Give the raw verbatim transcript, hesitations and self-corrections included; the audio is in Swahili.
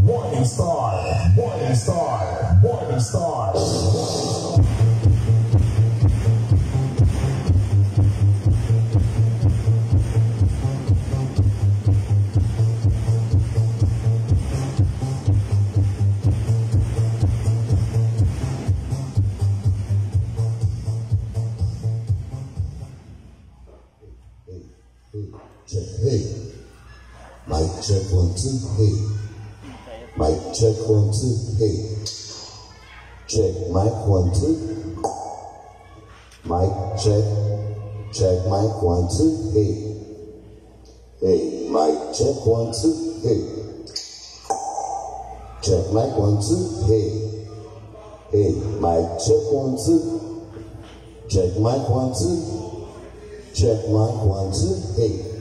Morning Star, Morning Star, Morning Star. Check, hey. Mic check one, two, hey. Mic check one, two, hey. Check mic one, two. Mic check. Check mic one, two, hey. Hey, mic check one, two, hey. Check mic one, two, hey. Hey, mic check one, two. Check mic one, two. Check mic one, two, hey.